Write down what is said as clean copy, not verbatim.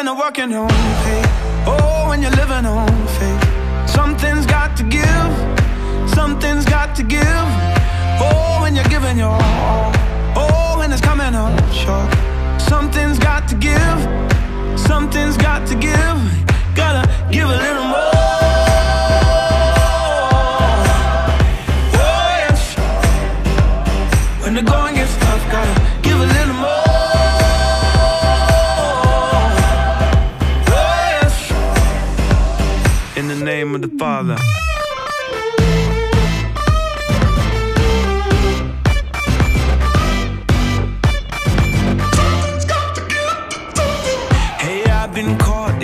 the working on pay. Oh, when you're living on faith. Something's got to give, something's got to give. Oh, when you're giving your all. Oh, when it's coming up short. Something's got to give, something's got to give. Gotta give a little more. Oh yes. When the going gets tough, gotta give a little more. Oh yes. In the name of the Father. Hey, I've been caught